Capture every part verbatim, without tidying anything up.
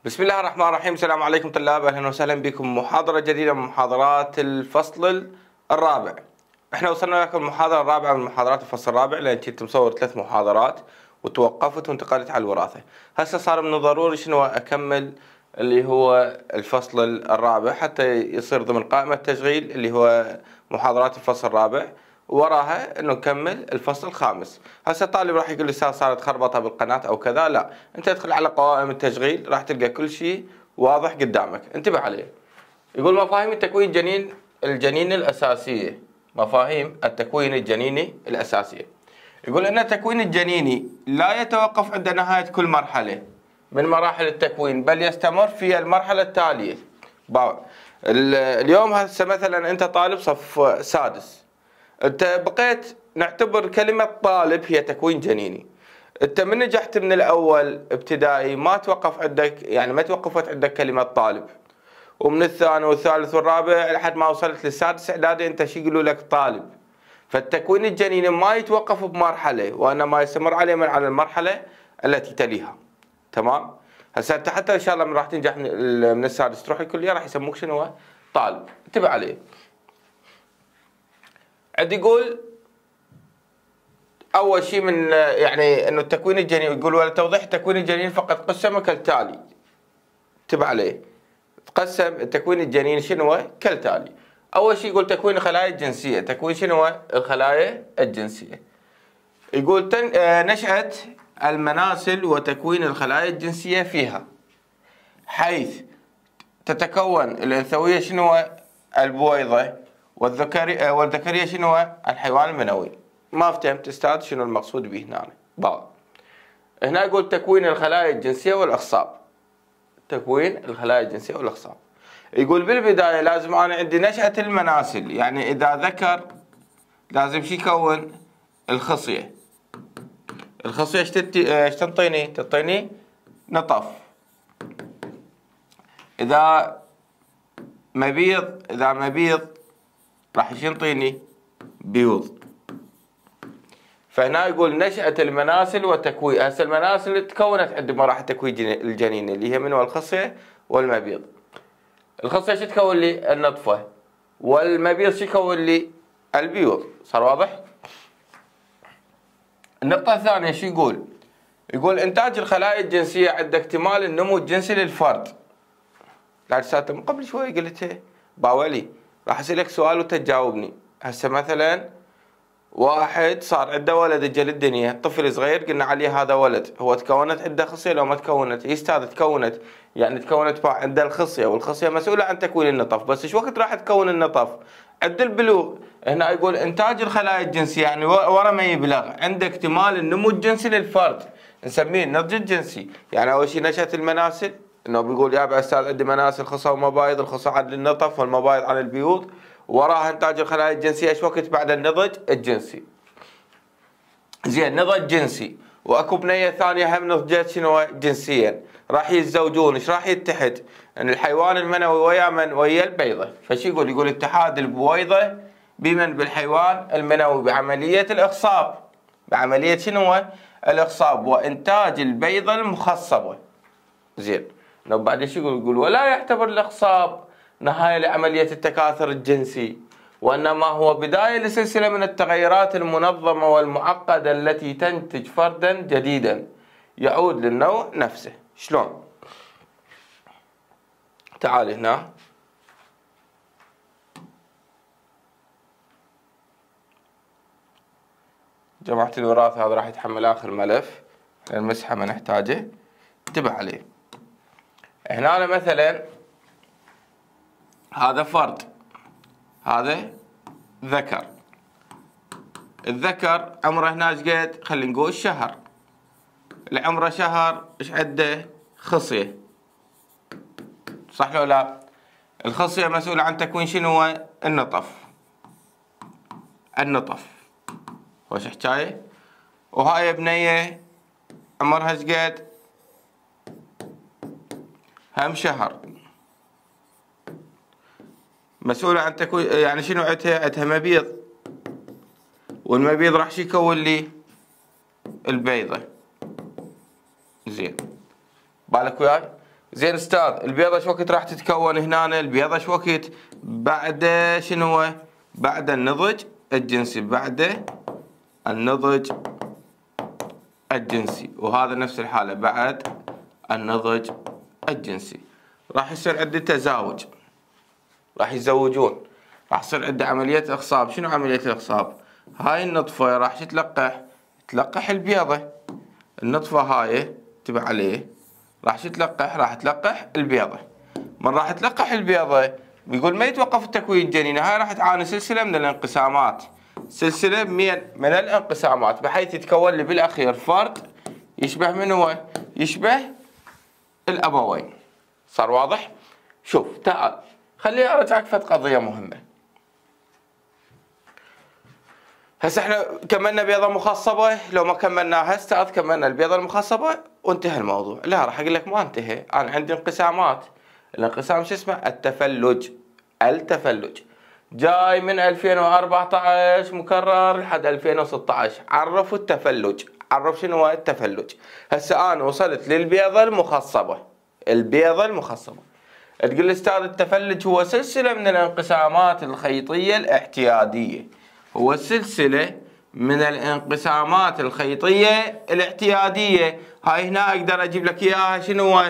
بسم الله الرحمن الرحيم. السلام عليكم طلاب، اهلا وسهلا بكم محاضرة جديدة من محاضرات الفصل الرابع. احنا وصلنا لكم المحاضرة الرابعة من محاضرات الفصل الرابع، لان كنت مصور ثلاث محاضرات وتوقفت وانتقلت على الوراثة. هسه صار من الضروري شنو اكمل اللي هو الفصل الرابع حتى يصير ضمن قائمة تشغيل اللي هو محاضرات الفصل الرابع، وراها انه نكمل الفصل الخامس. هسه الطالب راح يقول لي استاذ صارت خربطه بالقناه او كذا، لا، انت ادخل على قوائم التشغيل راح تلقى كل شيء واضح قدامك، انتبه عليه. يقول مفاهيم التكوين الجنين الجنين الاساسيه، مفاهيم التكوين الجنيني الاساسيه. يقول ان التكوين الجنيني لا يتوقف عند نهايه كل مرحله من مراحل التكوين، بل يستمر في المرحله التاليه. اليوم هسه مثلا انت طالب صف سادس، انت بقيت نعتبر كلمة طالب هي تكوين جنيني. انت من نجحت من الاول ابتدائي ما توقف عندك، يعني ما توقفت عندك كلمة طالب، ومن الثاني والثالث والرابع لحد ما وصلت للسادس اعدادي انت شو يقولوا لك طالب. فالتكوين الجنيني ما يتوقف بمرحلة، وانما يستمر عليه من على المرحلة التي تليها. تمام؟ هسه انت حتى ان شاء الله من راح تنجح من السادس تروح الكلية راح يسموك شنو؟ طالب. انتبه عليه. عندي يقول اول شيء من يعني انه التكوين الجنيني، يقول ولتوضيح التكوين الجنيني فقد قسم كالتالي. انتبه عليه. تقسم التكوين الجنيني شنو؟ كالتالي. اول شيء يقول تكوين الخلايا الجنسيه. تكوين شنو؟ الخلايا الجنسيه. يقول تن... نشأة المناسل وتكوين الخلايا الجنسيه فيها، حيث تتكون الانثويه شنو؟ البويضه، والذكريه والذكريه شنو؟ الحيوان المنوي. ما فهمت استاذ شنو المقصود به هنا؟ بعض هنا يقول تكوين الخلايا الجنسيه والاخصاب. تكوين الخلايا الجنسيه والاخصاب. يقول بالبدايه لازم انا عندي نشأة المناسل، يعني اذا ذكر لازم شي يكون الخصيه. الخصيه ايش ايش تنطيني؟ تعطيني نطف. اذا مبيض اذا مبيض راح ينطيني بيوض. فهنا يقول نشأة المناسل وتكوين. هسه المناسل تكونت عند مراحل تكوين الجنين اللي هي منو؟ الخصية والمبيض. الخصية شو تكون لي؟ النطفة، والمبيض شو يكون لي؟ البيوض. صار واضح؟ النقطة الثانية شو يقول؟ يقول إنتاج الخلايا الجنسية عند اكتمال النمو الجنسي للفرد. لا تساتم قبل شوي قلت باولي راح أسألك سؤال وتجاوبني. هسه مثلا واحد صار عنده ولد اجى للدنيا، طفل صغير قلنا عليه هذا ولد، هو تكونت عنده خصيه لو ما تكونت؟ اي استاذ تكونت، يعني تكونت عنده الخصيه، والخصيه مسؤوله عن تكوين النطف، بس ايش وقت راح تكون النطف؟ عند البلوغ. هنا يقول انتاج الخلايا الجنسيه يعني ورا ما يبلغ عند اكتمال النمو الجنسي للفرد، نسميه النضج الجنسي. يعني اول شيء نشأة المناسل، انه بيقول يا استاذ عندي مناسل خصى ومبايض، الخصى عن النطف والمبايض عن البيوض، وراها انتاج الخلايا الجنسيه ايش وقت؟ بعد النضج الجنسي. زين، نضج جنسي، واكو بنيه ثانيه هم نضجت شنو؟ جنسيا، راح يتزوجون، ايش راح يتحد؟ ان الحيوان المنوي ويا من؟ ويا البيضه. فشي يقول؟ يقول اتحاد البويضه بمن؟ بالحيوان المنوي بعمليه الاخصاب. بعمليه شنو؟ الاخصاب وانتاج البيضه المخصبه. زين، بعد ايش يقول؟ يقول ولا يعتبر الاخصاب نهاية لعملية التكاثر الجنسي، وإنما هو بداية لسلسلة من التغيرات المنظمة والمعقدة التي تنتج فردا جديدا يعود للنوع نفسه. شلون؟ تعال هنا. جماعة الوراثة هذا راح يتحمل آخر ملف، المسحة ما نحتاجه، انتبه عليه. هنا أنا مثلا هذا فرد، هذا ذكر. الذكر عمره هنا ايش قد؟ خلينا نقول شهر. العمره شهر ايش عنده؟ خصيه. صح لو لا؟ الخصيه مسؤوله عن تكوين شنو؟ النطف. النطف وش حكايه؟ وهاي بنيه عمرها ايش قد؟ هم شهر، مسؤولة عن تكوين، يعني شنو عندها؟ عندها مبيض، والمبيض راح شي يكون لي؟ البيضة. زين، بالك وياي؟ زين استاذ، البيضة شو وقت راح تتكون هنا؟ البيضة شو وقت؟ بعد شنو هو؟ بعد النضج الجنسي، بعد النضج الجنسي، وهذا نفس الحالة بعد النضج الجنسي. راح يصير عندي تزاوج، راح يتزوجون، راح يصير عندي عملية إخصاب. شنو عملية الإخصاب؟ هاي النطفة راح تتلقح تلقح البيضة، النطفة هاي تبع عليه راح تتلقح راح تلقح البيضة. من راح تلقح البيضة بيقول ما يتوقف التكوين الجنيني، هاي راح تعاني سلسلة من الانقسامات، سلسلة من من الانقسامات، بحيث يتكون لي بالأخير فرد يشبه من هو؟ يشبه الأبوين. صار واضح؟ شوف تعال خليني أرجعك فد قضية مهمة. هسه احنا كملنا بيضة مخصبة، لو ما كملناها استاذ كملنا البيضة المخصبة وانتهى الموضوع. لا راح اقول لك ما انتهى، انا عندي انقسامات. الانقسام شو اسمه؟ التفلج. التفلج جاي من ألفين وأربعة عشر مكرر لحد ألفين وستة عشر. عرفوا التفلج، عرف شنو هو التفلج. هسه انا وصلت للبيضة المخصبة. البيضة المخصبة تقول لي استاذ التفلج هو سلسلة من الانقسامات الخيطية الاعتيادية، هو سلسلة من الانقسامات الخيطية الاعتيادية. هاي هنا اقدر اجيب لك اياها شنو هو؟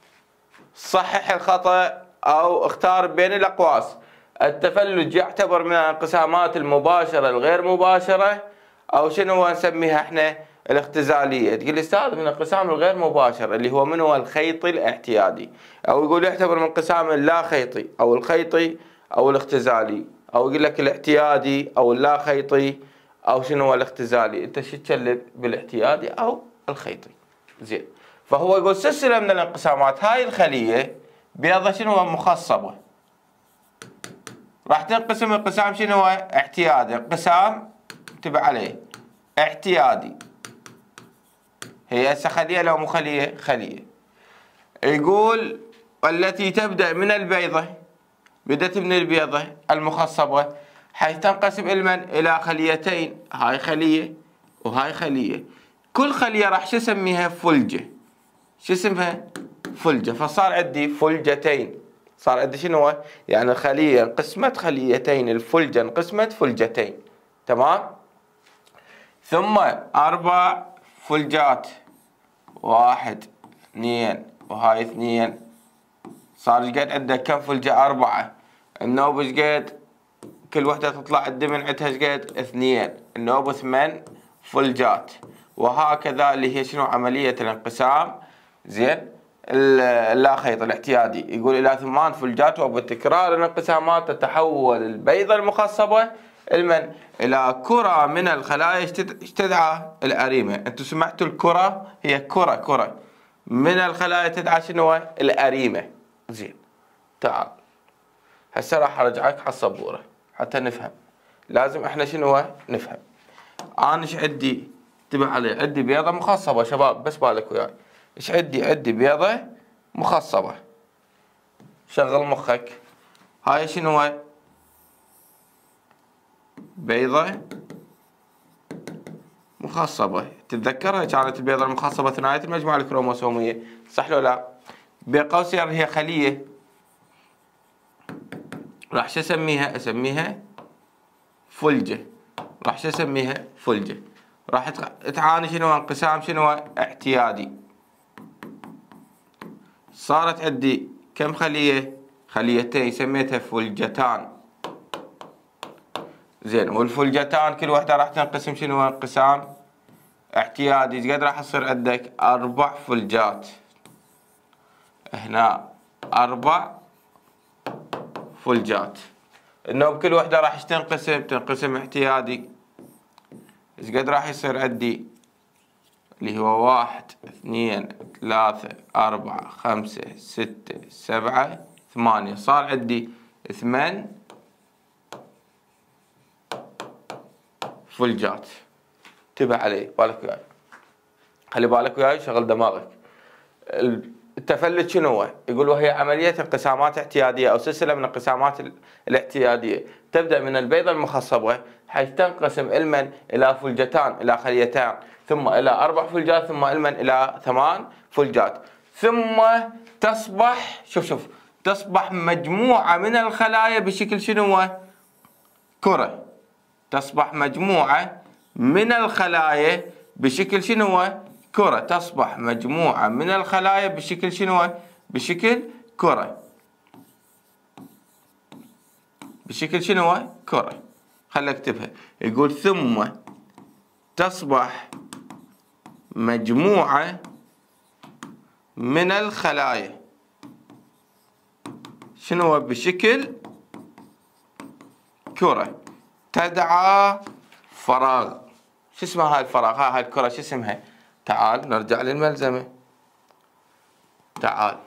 صحح الخطأ او اختار بين الاقواس. التفلج يعتبر من الانقسامات المباشرة الغير مباشرة، او شنو هو نسميها احنا؟ الاختزالية. تقول لي استاذ من الانقسام الغير مباشر اللي هو من هو؟ الخيطي الاعتيادي، او يقول يعتبر من انقسام اللا خيطي او الخيطي او الاختزالي، او يقول لك الاعتيادي او اللا خيطي او شنو هو الاختزالي. انت شو تشلب بالاعتيادي او الخيطي؟ زين، فهو يقول سلسله من الانقسامات. هاي الخليه بيضة شنو هو؟ مخصبه، راح تنقسم انقسام شنو هو؟ اعتيادي. انقسام تبع عليه اعتيادي. هي هسه خليه لو مو خليه؟ خليه. يقول والتي تبدأ من البيضة، بدأت من البيضة المخصبة، حيث تنقسم علما إلى خليتين. هاي خلية وهاي خلية، كل خلية راح شو اسميها؟ فلجة. شو اسمها؟ فلجة. فصار عندي فلجتين، صار عندي شنو هو؟ يعني الخلية انقسمت خليتين، الفلجة انقسمت فلجتين. تمام؟ ثم أربع فلجات، واحد اثنين وهاي اثنين، صار القد عندك كم فلجة؟ أربعة. النوب شقد؟ كل وحدة تطلع عندي من عندها شقد؟ اثنين. النوب ثمان فلجات. وهكذا اللي هي شنو؟ عملية الانقسام زين اللا خيط الاعتيادي. يقول إلى ثمان فلجات، وبتكرار الانقسامات تتحول البيضة المخصبة المن إلى كرة من الخلايا ايش تدعى؟ الأريمة. أنتم سمعتوا الكرة؟ هي كرة كرة من الخلايا تدعى شنو؟ الأريمة. زين تعال هسه راح ارجعك على السبورة حتى نفهم. لازم احنا شنو نفهم. انا ايش عندي؟ انتبه علي، عندي بيضة مخصبة شباب، بس بالك وياي. ايش عندي؟ عندي بيضة مخصبة. شغل مخك. هاي شنو؟ بيضة مخصبة. تتذكرها كانت البيضة المخصبة ثنائية المجموعة الكروموسومية، صح لو لا؟ بقوسين هي خلية، راح شو اسميها؟ اسميها فلجة. راح شو اسميها؟ فلجة. راح تعاني شنو؟ انقسام شنو؟ اعتيادي. صارت عندي كم خلية؟ خليتين، سميتها فلجتان. زين، والفلجتان كل واحدة راح تنقسم شنو؟ انقسام اعتيادي. ايش قد راح يصير عندك؟ أربع فلجات. هنا أربع فلجات. النوب كل وحدة راح تنقسم تنقسم اعتيادي. ايش قد راح يصير عندي؟ اللي هو واحد اثنين ثلاثة أربعة خمسة ستة سبعة ثمانية. صار عندي ثمان فلجات. انتبه علي، بالك وياي، خلي بالك وياي، شغل دماغك. التفلت شنو هو؟ يقول وهي عملية انقسامات اعتيادية أو سلسلة من الانقسامات الاعتيادية تبدأ من البيضة المخصبة، حيث تنقسم علما إلى فلجتان، إلى خليتان، ثم إلى أربع فلجات، ثم علما إلى ثمان فلجات، ثم تصبح شوف شوف تصبح مجموعة من الخلايا بشكل شنو هو؟ كرة. تصبح مجموعة من الخلايا بشكل شنو هو؟ كرة. تصبح مجموعة من الخلايا بشكل شنو هو؟ بشكل كرة. بشكل شنو هو؟ كرة. خلينا اكتبها. يقول ثم تصبح مجموعة من الخلايا شنو هو؟ بشكل كرة تدعى فراغ. شو اسمها هاي الفراغ؟ هاي الكرة شو اسمها؟ تعال نرجع للملزمة. تعال.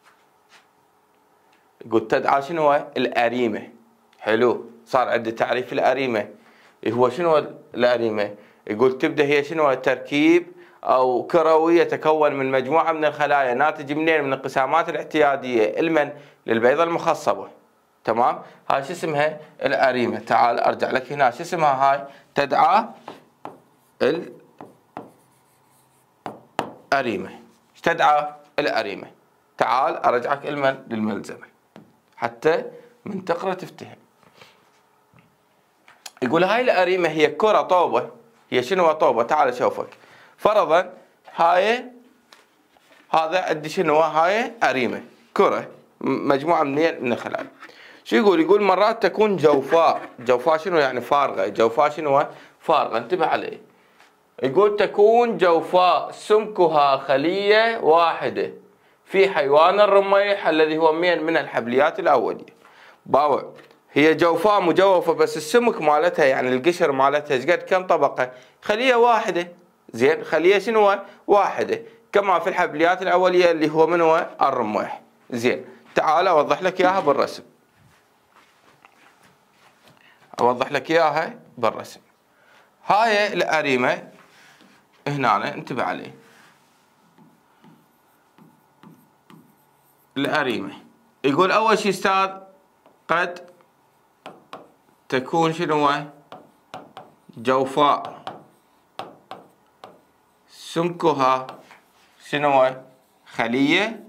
يقول تدعى شنو هو؟ الأريمة. حلو. صار عندي تعريف الأريمة. هو شنو الأريمة؟ يقول تبدأ هي شنو؟ تركيب أو كروي يتكون من مجموعة من الخلايا ناتج منين؟ من الانقسامات الاعتيادية المن للبيضة المخصبة. تمام؟ هاي شو اسمها؟ الأريمة. تعال أرجع لك هنا. شو اسمها هاي؟ تدعى الأريمة. ايش تدعى؟ الأريمة. تعال أرجعك المن للملزمة حتى من تقرأ تفتهم. يقول هاي الأريمة هي كرة طوبة. هي شنو طوبة؟ تعال شوفك. فرضا هاي هذا عندي شنو؟ هاي أريمة كرة مجموعة منين؟ من الخلايا. شو يقول؟ يقول مرات تكون جوفاء. جوفاء شنو يعني؟ فارغة. جوفاء شنو؟ فارغة. انتبه عليه. يقول تكون جوفاء سمكها خلية واحدة في حيوان الرميح الذي هو من من الحبليات الأولية. باوع هي جوفاء مجوفة بس السمك مالتها يعني القشر مالتها ايش قد؟ كم طبقة؟ خلية واحدة. زين. خلية شنو؟ واحدة كما في الحبليات الأولية اللي هو من هو؟ الرميح. زين. تعال أوضح لك إياها بالرسم. أوضح لك إياها بالرسم. هاي الأريمة هنا انتبه عليه. الأريمة يقول أول شيء أستاذ قد تكون شنو؟ جوفاء سمكها شنو؟ خلية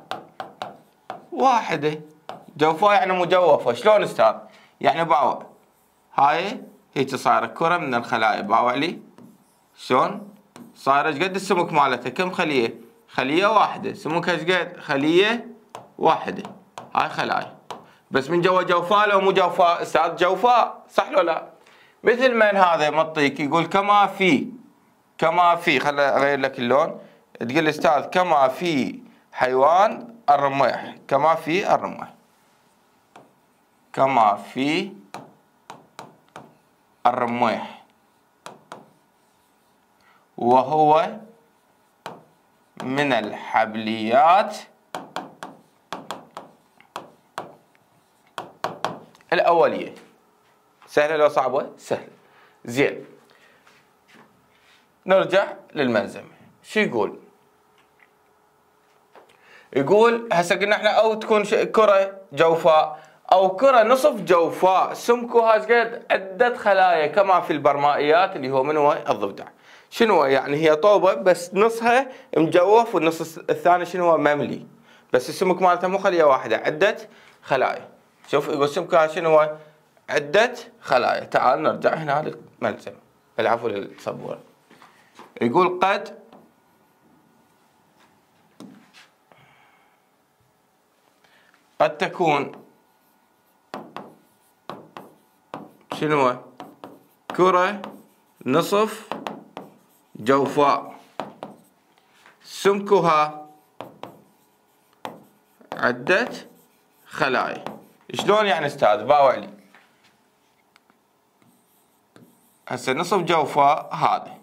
واحدة. جوفاء يعني مجوفة. شلون أستاذ؟ يعني باوع هاي هيك صايرة كرة من الخلايا. باوع لي شلون؟ صايرة ايش قد السمك مالتها؟ كم خلية؟ خلية واحدة. سمكها ايش قد؟ خلية واحدة. هاي خلايا. بس من جوا جوفاء لو مو جوفاء؟ استاذ جوفاء. صح لو لا؟ مثل من هذا معطيك يقول كما في كما في خل اغير لك اللون. تقول استاذ كما في حيوان الرميح. كما في الرميح. كما في الرميح وهو من الحبليات الأولية. سهلة لو صعبة؟ سهلة. زين. نرجع للملزمة. شو يقول؟ يقول هسه قلنا احنا أو تكون كرة جوفاء أو كرة نصف جوفاء سمكها ايش قد؟ عدة خلايا كما في البرمائيات اللي هو من هو؟ الضفدع. شنو يعني؟ هي طوبة بس نصها مجوف والنص الثاني شنو هو؟ مملي. بس السمك مالتها مو خلية واحدة، عدة خلايا. شوف يقول سمكها شنو هو؟ عدة خلايا. تعال نرجع هنا للملزمة. العفو للسبورة. يقول قد قد تكون شنو؟ كرة نصف جوفاء سمكها عدة خلايا. شلون يعني استاذ؟ باوع لي. هسه نصف جوفاء هذا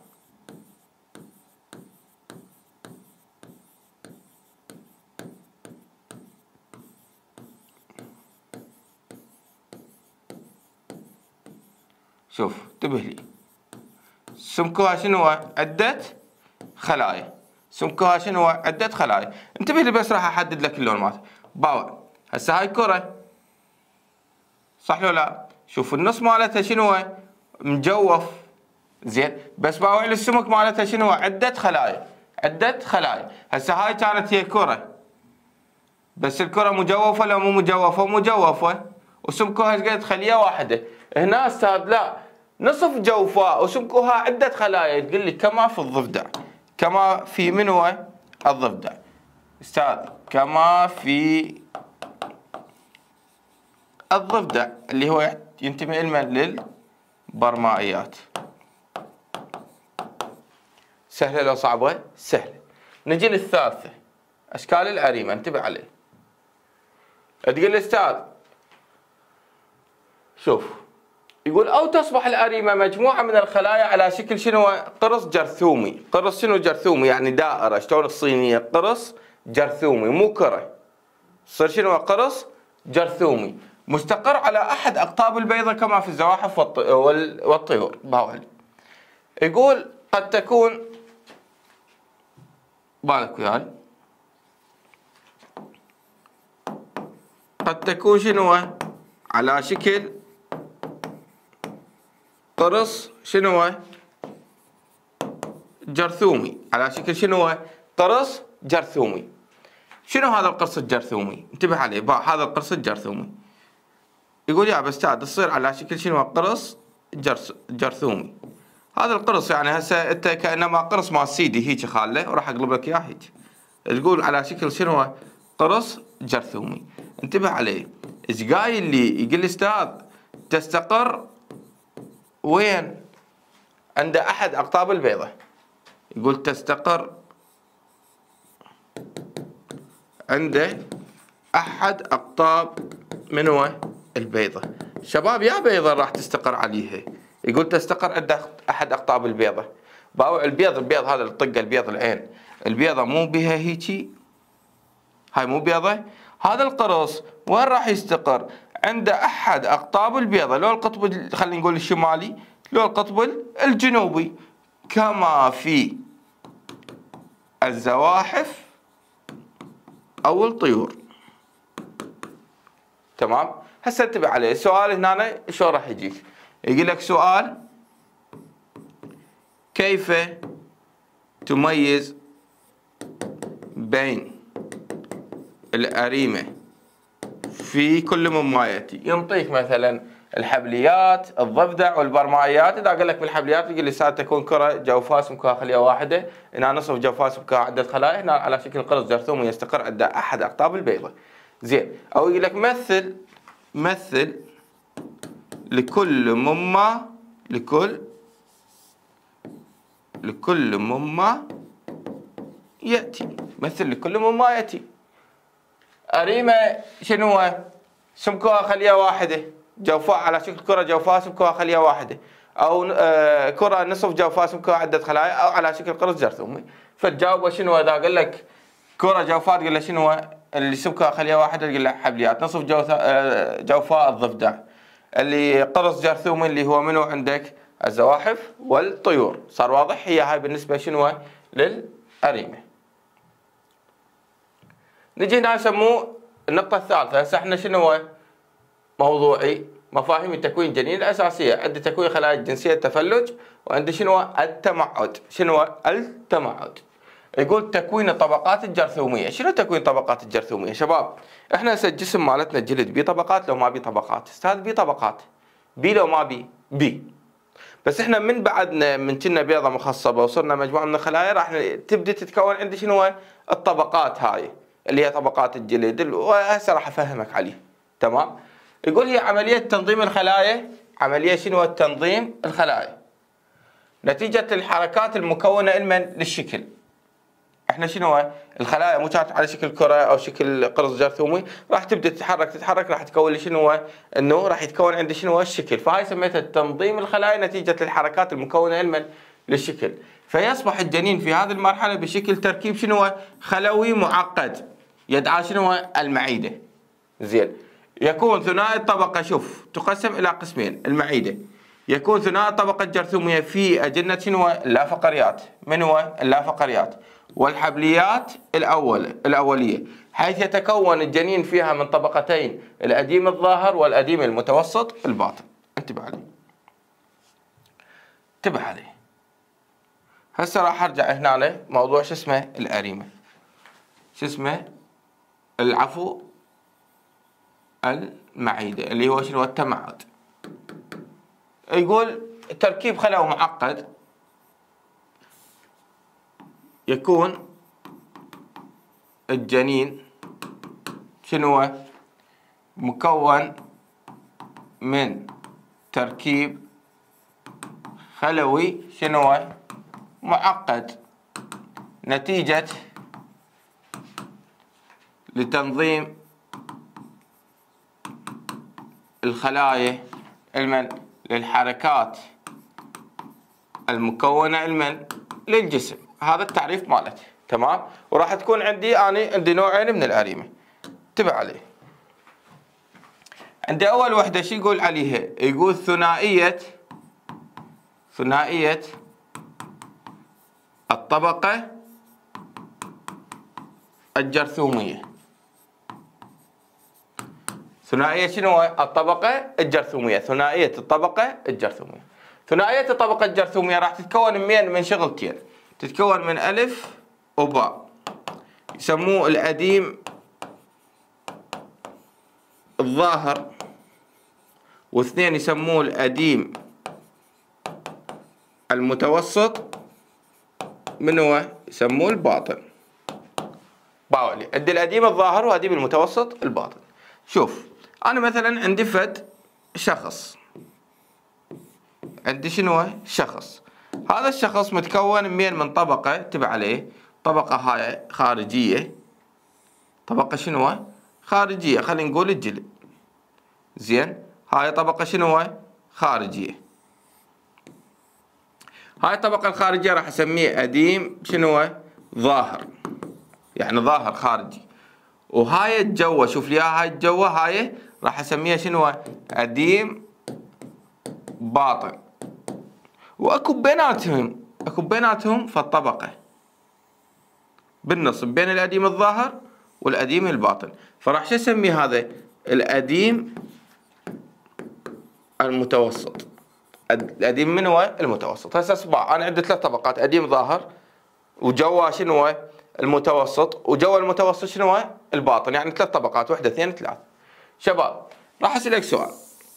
شوف انتبه لي. سمكها شنو؟ عدة خلايا. سمكها شنو؟ عدة خلايا. انتبه لي بس راح احدد لك اللون مالته. باوع هسه هاي كرة صح لو لا؟ شوف النص مالتها شنو؟ مجوف. زين. بس باوع لي السمك مالتها شنو؟ عدة خلايا. عدة خلايا. هسه هاي كانت هي كرة. بس الكرة مجوفة لو مو مجوفة؟ مجوفة، وسمكها ايش قد؟ خلية واحدة. هنا استاذ لا، نصف جوفاء وسمكها عدة خلايا، تقول لي كما في الضفدع. كما في من هو؟ الضفدع. استاذ كما في الضفدع اللي هو ينتمي لمن؟ للبرمائيات. سهلة لو صعبة؟ سهلة. نجي للثالثة، أشكال الأريمة، انتبه عليه. تقول لي أستاذ شوف، يقول أو تصبح الأريمة مجموعة من الخلايا على شكل شنو؟ قرص جرثومي. قرص شنو جرثومي؟ يعني دائرة، شلون الصينية؟ قرص جرثومي مو كرة، صير شنو؟ قرص جرثومي مستقر على أحد أقطاب البيضة كما في الزواحف والطيور. باول يقول قد تكون، بالك وياي، قد تكون شنو؟ على شكل قرص شنو؟ جرثومي. على شكل شنو؟ قرص جرثومي. شنو هذا القرص الجرثومي؟ انتبه عليه، هذا القرص الجرثومي. يقول يا أستاذ تصير على شكل شنو؟ قرص جرثومي. هذا القرص يعني هسه انت كانما قرص مال سيدي هيك خاله، وراح اقلب لك اياه هيك. تقول على شكل شنو؟ قرص جرثومي. انتبه عليه، ايش قايل لي؟ يقول لي استاذ تستقر وين؟ عند احد اقطاب البيضة. يقول تستقر عند احد اقطاب من هو؟ البيضة. شباب يا بيضة راح تستقر عليها. يقول تستقر عند احد اقطاب البيضة. باوع البيض، البيض هذا اللي طقه البيض العين، البيضة مو بها هيجي، هاي مو بيضة. هذا القرص وين راح يستقر؟ عند احد اقطاب البيضة، لو القطب خلينا نقول الشمالي، لو القطب الجنوبي، كما في الزواحف او الطيور. تمام؟ هسه انتبه عليه، السؤال هنا شو راح يجيك؟ يقول لك سؤال كيف تميز بين الأريمة في كل مما يأتي؟ ينطيك مثلا الحبليات، الضفدع والبرمائيات. إذا قال لك بالحبليات يقول لي ساعة تكون كرة جوفاء سمكها خلية واحدة، هنا نصف جوفاء سمكها عدة خلايا، هنا على شكل قرص جرثومي يستقر عند أحد أقطاب البيضة. زين. أو يقول لك مثل مثل لكل مما لكل لكل مما يأتي. مثل لكل مما يأتي. أريمة شنو؟ سمكها خلية واحدة، جوفاء على شكل كرة جوفاء سمكها خلية واحدة، أو آه كرة نصف جوفاء سمكها عدة خلايا، أو على شكل قرص جرثومي. فتجاوبه شنو؟ إذا قال لك كرة جوفاء تقول له شنو؟ اللي سمكها خلية واحدة تقول له حبليات. نصف جوفاء الضفدع. اللي قرص جرثومي اللي هو منو عندك؟ الزواحف والطيور. صار واضح؟ هي هاي بالنسبة شنو؟ للأريمة. نجي هنا نسموه النقطة الثالثة. هسه احنا شنو موضوعي؟ مفاهيم التكوين الجنيني الأساسية. عندي تكوين خلايا الجنسية التفلج، وعندي شنو؟ التمعد. شنو التمعد؟ يقول تكوين الطبقات الجرثومية. شنو تكوين الطبقات الجرثومية؟ شباب احنا هسه الجسم مالتنا الجلد بيه طبقات لو ما بيه طبقات؟ استاذ بيه طبقات. بيه لو ما بيه؟ بيه. بس احنا من بعدنا من كنا بيضة مخصبة وصرنا مجموعة من الخلايا راح تبدي تتكون عندي شنو؟ الطبقات هاي اللي هي طبقات الجلد، وهسه راح افهمك عليه. تمام؟ يقول هي عملية تنظيم الخلايا. عملية شنو؟ تنظيم الخلايا نتيجة الحركات المكونة لمن؟ للشكل. احنا شنو؟ الخلايا مو كانت على شكل كرة او شكل قرص جرثومي، راح تبدا تتحرك تتحرك راح تكون لي شنو؟ انه راح يتكون عندي شنو؟ الشكل. فهاي سميتها تنظيم الخلايا نتيجة الحركات المكونة لمن؟ للشكل. فيصبح الجنين في هذه المرحلة بشكل تركيب شنو؟ خلوي معقد يدعى شنو؟ المعدة. زين. يكون ثنائي الطبقة، شوف تقسم إلى قسمين. المعدة يكون ثنائي الطبقة الجرثومية في أجنة شنو؟ اللافقريات. من هو؟ اللافقريات والحبليات الأول الأولية، حيث يتكون الجنين فيها من طبقتين، الأديم الظاهر والأديم المتوسط الباطن. انتبه عليه، انتبه عليه. هسه راح ارجع هنا على موضوع شو اسمه؟ الأريمة. شو اسمه؟ العفو المعيدة اللي هو شنو التمعد. يقول تركيب خلوي معقد يكون الجنين شنو مكون من تركيب خلوي شنو معقد نتيجة لتنظيم الخلايا المن للحركات المكونة المن للجسم. هذا التعريف مالته تمام. وراح تكون عندي أنا عندي نوعين من الأريمة انتبه عليه. عندي أول وحدة شو يقول عليها؟ يقول ثنائية ثنائية الطبقة الجرثومية. ثنائية شنو؟ الطبقة الجرثومية. ثنائية الطبقة الجرثومية. ثنائية الطبقة الجرثومية راح تتكون من من شغلتين. تتكون من ألف وباء يسموه الأديم الظاهر، واثنين يسموه الأديم المتوسط، من هو؟ يسموه الباطن. باولي عندي الأديم الظاهر وأديم المتوسط الباطن. شوف أنا مثلا عندي فد شخص، عندي شنو؟ شخص. هذا الشخص متكون من من طبقة تبع عليه، طبقة هاي خارجية، طبقة شنو؟ خارجية، خلينا نقول الجلد. زين، هاي طبقة شنو؟ خارجية. هاي الطبقة الخارجية راح اسميه أديم شنو؟ ظاهر، يعني ظاهر خارجي. وهاي الجوة، شوف لي هاي الجوة هاي راح اسميها شنو؟ أديم باطن. واكو بيناتهم اكو بيناتهم فالطبقة بالنص بين الأديم الظاهر والأديم الباطن. فراح شو اسمي هذا؟ الأديم المتوسط. الأديم من هو؟ المتوسط. هسه اصبع انا عندي ثلاث طبقات، أديم ظاهر وجوا شنو؟ المتوسط، وجوا المتوسط شنو؟ الباطن. يعني ثلاث طبقات، واحدة اثنين ثلاث. شباب راح اسألك سؤال.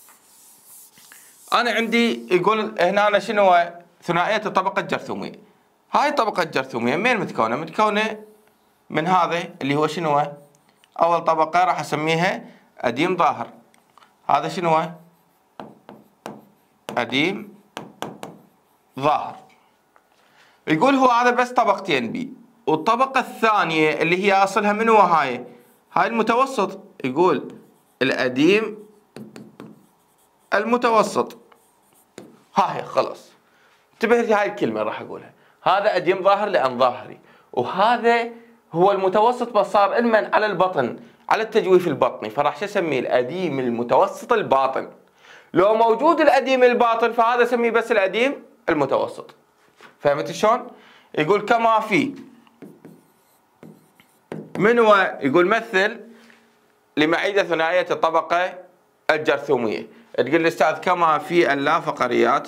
أنا عندي يقول هنا أنا شنو؟ ثنائية الطبقة الجرثومية. هاي الطبقة الجرثومية من متكونة؟ متكونة من هذا اللي هو شنو؟ أول طبقة راح أسميها أديم ظاهر. هذا شنو؟ أديم ظاهر. يقول هو هذا بس طبقتين بي. والطبقة الثانية اللي هي أصلها من هو هاي؟ هاي المتوسط. يقول الأديم المتوسط. هاي خلاص انتبه لي هاي الكلمة راح أقولها. هذا أديم ظاهر لأن ظاهري، وهذا هو المتوسط بس صار المن على البطن، على التجويف البطني، فراح شو اسميه؟ الأديم المتوسط الباطن. لو موجود الأديم الباطن فهذا اسميه بس الأديم المتوسط. فهمت شلون؟ يقول كما في من هو؟ يقول مثل لمعيدة ثنائية الطبقة الجرثومية. تقول لي أستاذ كما في اللافقريات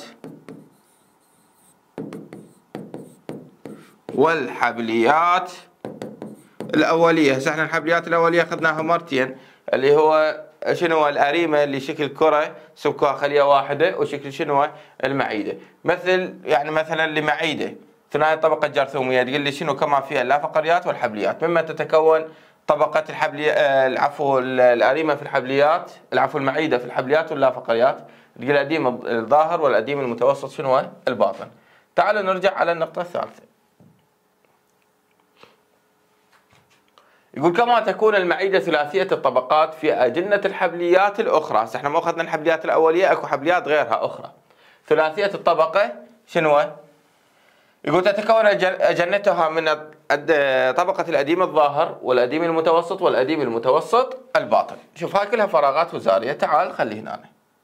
والحبليات الأولية. هسه احنا الحبليات الأولية أخذناها مرتين، اللي هو شنو؟ الأريمة اللي شكل كرة سمكها خلية واحدة، وشكل شنو؟ المعيدة. مثل يعني مثلا لمعيدة ثنائية الطبقة الجرثومية تقول لي شنو؟ كما في اللافقريات والحبليات. مما تتكون طبقة الحبلية العفو الأريمة في الحبليات، العفو المعيدة في الحبليات واللافقريات. تقول الأديم الظاهر والأديم المتوسط شنو؟ الباطن. تعالوا نرجع على النقطة الثالثة. يقول كما تكون المعيدة ثلاثية الطبقات في أجنة الحبليات الأخرى. هسه احنا ما أخذنا الحبليات الأولية، أكو حبليات غيرها أخرى. ثلاثية الطبقة شنو؟ يقول تتكون أجنتها من طبقة الأديم الظاهر والأديم المتوسط والأديم المتوسط الباطن. شوف هاي كلها فراغات وزارية. تعال خلي هنا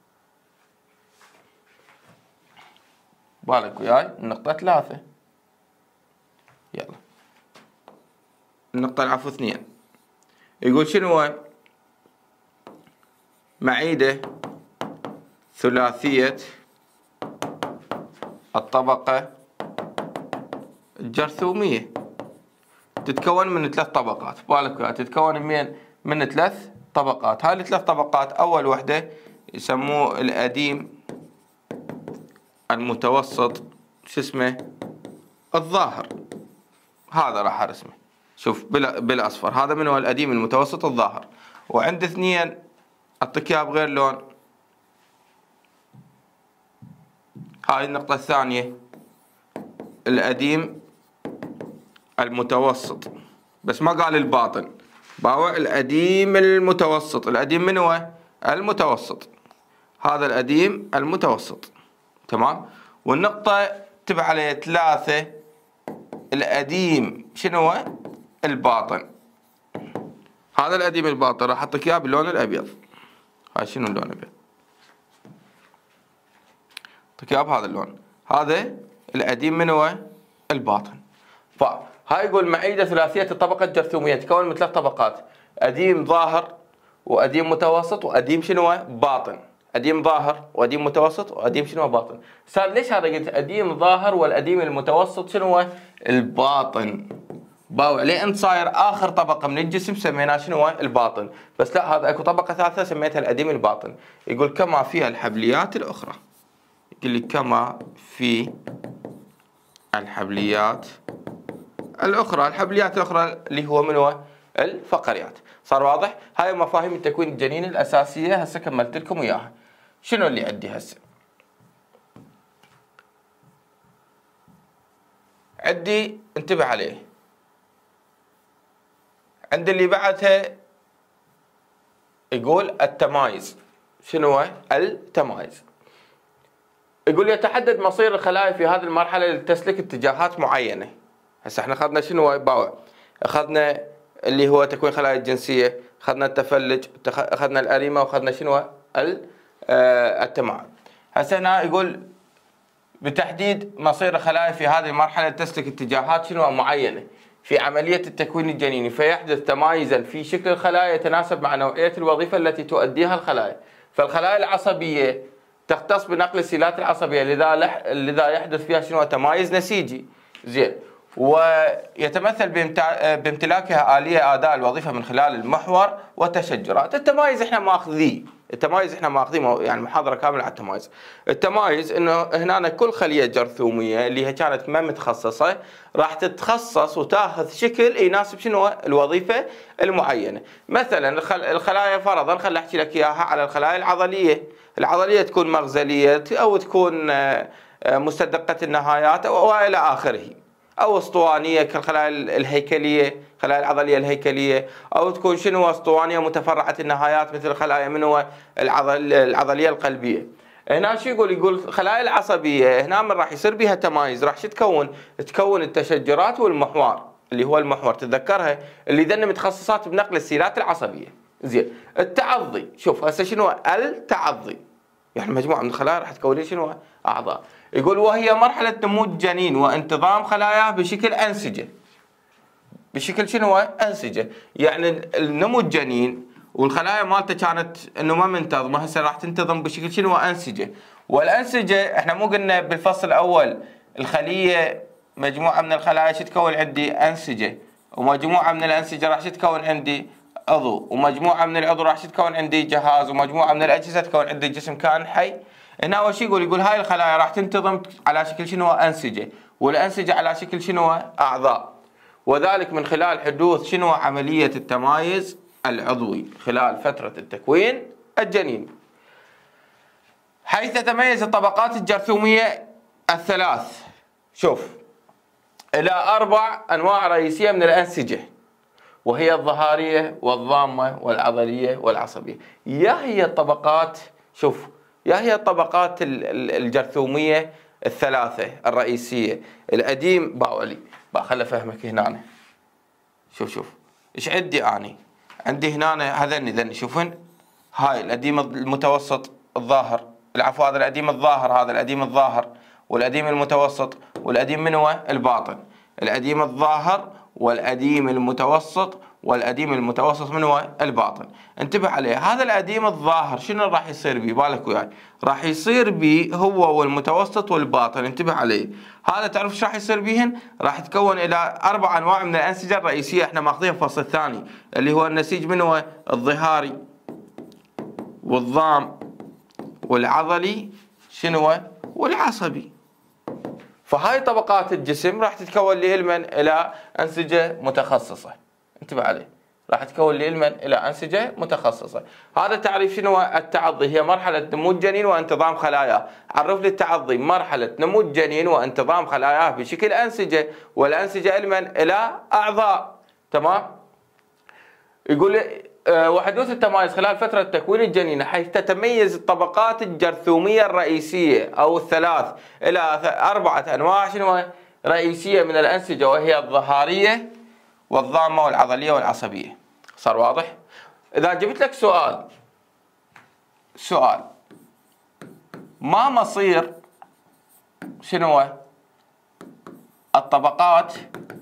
بالك وياي النقطة ثلاثة. يلا النقطة العفو اثنين. يقول شنو؟ معيدة ثلاثية الطبقة الجرثومية. تتكون من ثلاث طبقات، بالك تتكون من من ثلاث طبقات. هاي الثلاث طبقات أول وحدة يسموه الأديم المتوسط شو اسمه الظاهر، هذا راح ارسمه، شوف بالاصفر، هذا من هو الأديم المتوسط الظاهر. وعند اثنين اعطيك اياها بغير لون، هاي النقطة الثانية الأديم المتوسط، بس ما قال الباطن، باوع الأديم المتوسط. الأديم من هو المتوسط، هذا الأديم المتوسط، تمام. والنقطة تبع عليه ثلاثة الأديم شنو هو الباطن، هذا الأديم الباطن راح أعطيك إياه باللون الأبيض. هاي شنو اللون الأبيض؟ أعطيك إياه بهذا اللون، هذا الأديم من هو الباطن. فهاي يقول معيدة ثلاثية الطبقة الجرثومية تتكون من ثلاث طبقات، أديم ظاهر وأديم متوسط وأديم شنو هو باطن. أديم ظاهر وأديم متوسط وأديم شنو هو باطن. صار ليش هذا قلت أديم ظاهر والأديم المتوسط شنو هو الباطن؟ باوع ليه انت صاير اخر طبقه من الجسم سميناه شنو هو الباطن، بس لا هذا اكو طبقه ثالثه سميتها الأديم الباطن. يقول كما في الحبليات الاخرى، يقول لي كما في الحبليات الاخرى، الحبليات الاخرى اللي هو من هو الفقريات. صار واضح؟ هاي مفاهيم التكوين الجنيني الاساسيه، هسه كملت لكم اياها. شنو اللي عندي هسه؟ عندي انتبه عليه، عند اللي بعدها يقول التمايز. شنو هو التمايز؟ يقول يتحدد مصير الخلايا في هذه المرحله لتسلك اتجاهات معينه. هسه احنا اخذنا شنو هو باوع؟ اخذنا اللي هو تكوين خلايا الجنسيه، اخذنا التفلج، اخذنا الاريمه، واخذنا شنو هو التماعن. هسه هنا يقول بتحديد مصير الخلايا في هذه المرحله لتسلك اتجاهات شنو معينه في عملية التكوين الجنيني، فيحدث تمايزا في شكل الخلايا يتناسب مع نوعية الوظيفة التي تؤديها الخلايا. فالخلايا العصبية تختص بنقل السيلات العصبية، لذا لذا يحدث فيها شنو تمايز نسيجي، زين. ويتمثل بامتلاكها آلية أداء الوظيفة من خلال المحور والتشجرات. التمايز احنا ماخذيه، التمايز احنا ماخذين يعني محاضرة كاملة على التمايز. التمايز انه هنا كل خلية جرثومية اللي هي كانت ما متخصصة راح تتخصص وتاخذ شكل يناسب شنو الوظيفة المعينة. مثلا الخلايا فرضا خليني احكي لك اياها على الخلايا العضلية، العضلية تكون مغزلية او تكون مستدقة النهايات والى اخره، او اسطوانيه كالخلايا الهيكليه، الخلايا العضليه الهيكليه، او تكون شنو اسطوانيه متفرعه النهايات مثل الخلايا من هو العضل العضليه القلبيه. هنا شو يقول؟ يقول الخلايا العصبيه هنا من راح يصير بها تمايز، راح شو تكون؟ تكون التشجرات والمحور، اللي هو المحور تتذكرها اللي ذن متخصصات بنقل السيلات العصبيه. زين. التعضي، شوف هسه شنو التعضي؟ يعني مجموعه من الخلايا راح تكون لي شنو اعضاء. يقول وهي مرحلة نمو الجنين وانتظام خلاياه بشكل أنسجة. بشكل شنو أنسجة؟ يعني النمو الجنين والخلايا مالته كانت انه ما منتظمة، هسه راح تنتظم بشكل شنو أنسجة. والأنسجة احنا مو قلنا بالفصل الأول الخلية مجموعة من الخلايا شو تكون عندي؟ أنسجة، ومجموعة من الأنسجة راح شو تكون عندي؟ عضو، ومجموعة من العضو راح شو تكون عندي؟ جهاز، ومجموعة من الأجهزة تكون عندي جسم كائن حي. هنا اول شيء يقول يقول هاي الخلايا راح تنتظم على شكل شنو انسجه، والانسجه على شكل شنو اعضاء، وذلك من خلال حدوث شنو عمليه التمايز العضوي خلال فتره التكوين الجنيني، حيث تتميز الطبقات الجرثوميه الثلاث شوف الى اربع انواع رئيسيه من الانسجه، وهي الظهاريه والضامه والعضليه والعصبيه. يا هي الطبقات شوف يا هي الطبقات الجرثومية الثلاثة الرئيسية. الأديم باولي بخلي أفهمك هنا. شوف شوف إيش عندي أني؟ عندي هنا هذني ذني شوفن، هاي الأديم المتوسط الظاهر، العفو هذا الأديم الظاهر، هذا الأديم الظاهر والأديم المتوسط، والأديم من هو الباطن. الأديم الظاهر والأديم المتوسط والأديم المتوسط من هو الباطن. انتبه عليه، هذا الأديم الظاهر شنو راح يصير به؟ بالك وياي، راح يصير به هو والمتوسط والباطن. انتبه عليه، هذا تعرف ايش راح يصير بهن؟ راح يتكون الى اربع انواع من الانسجه الرئيسيه، احنا ماخذين الفصل الثاني اللي هو النسيج من هو الظهاري والضام والعضلي شنو والعصبي. فهاي طبقات الجسم راح تتكون لعلما الى انسجه متخصصه. انتبه عليه، راح تتكون لعلما الى انسجه متخصصه. هذا تعريف شنو التعضي، هي مرحله نمو الجنين وانتظام خلاياه. عرف لي التعضي، مرحله نمو الجنين وانتظام خلاياه بشكل انسجه، والانسجه علما الى اعضاء. تمام. يقول لي وحدوث التمايز خلال فترة تكوين الجنين، حيث تتميز الطبقات الجرثومية الرئيسية أو الثلاث إلى أربعة أنواع شنو رئيسية من الأنسجة، وهي الظهارية والضامة والعضلية والعصبية. صار واضح؟ إذا جبت لك سؤال سؤال ما مصير شنو الطبقات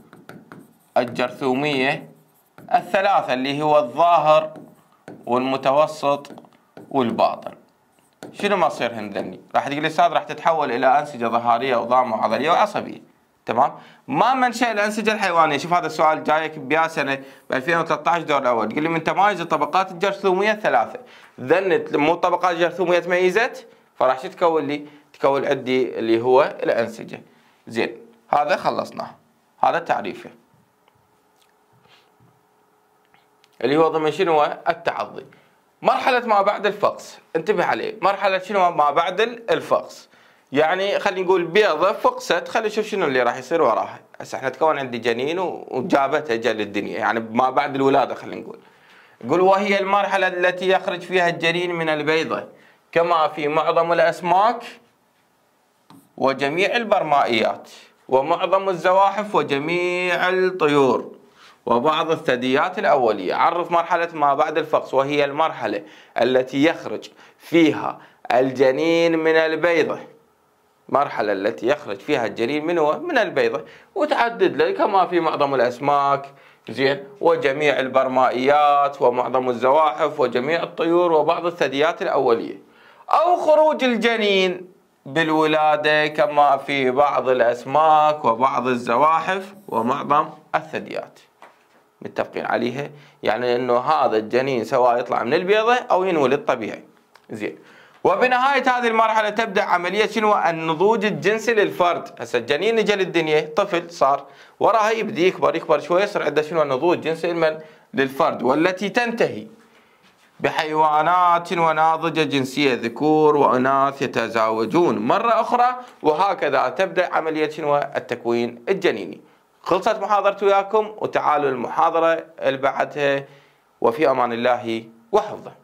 الجرثومية الثلاثة اللي هو الظاهر والمتوسط والباطن، شنو مصيرهن ذني؟ راح تقول لي استاذ راح تتحول الى انسجه ظهاريه وضامه وعضليه وعصبيه. تمام؟ ما منشأ الانسجه الحيوانيه؟ شوف هذا السؤال جايك بيا سنه ب ألفين وثلاثة عشر دور الاول، تقول لي من تمايز الطبقات الجرثوميه الثلاثه، ذنت مو الطبقات الجرثوميه تميزت، فراح شو تكون لي؟ تكون عندي اللي هو الانسجه. زين، هذا خلصناه، هذا تعريفه اللي هو ضمن شنو التعضي. مرحلة ما بعد الفقس، انتبه عليه، مرحلة شنو ما بعد الفقس، يعني خلينا نقول بيضة فقست، خلينا نشوف شنو اللي راح يصير وراها. هسه احنا تكون عندي جنين وجابتها جا للدنيا، يعني ما بعد الولادة خلينا نقول. يقول وهي المرحلة التي يخرج فيها الجنين من البيضة، كما في معظم الأسماك وجميع البرمائيات ومعظم الزواحف وجميع الطيور وبعض الثدييات الأولية. عرف مرحلة ما بعد الفقس، وهي المرحلة التي يخرج فيها الجنين من البيضة، مرحلة التي يخرج فيها الجنين منه من البيضة، وتعدد لي كما في معظم الأسماك، زين، وجميع البرمائيات ومعظم الزواحف وجميع الطيور وبعض الثدييات الأولية. أو خروج الجنين بالولادة كما في بعض الأسماك وبعض الزواحف ومعظم الثدييات. متفقين عليها؟ يعني انه هذا الجنين سواء يطلع من البيضة او ينولد طبيعي. زين. وبنهاية هذه المرحلة تبدأ عملية شنو؟ النضوج الجنسي للفرد. هسه الجنين اجى للدنيا طفل صار، وراها يبدي يكبر يكبر شوي، يصير عنده شنو؟ نضوج جنسي من للفرد، والتي تنتهي بحيوانات وناضجة جنسية، ذكور واناث يتزاوجون مرة اخرى، وهكذا تبدأ عملية شنو؟ التكوين الجنيني. خلصت محاضرتي وياكم، وتعالوا المحاضرة اللي بعدها، وفي أمان الله وحفظه.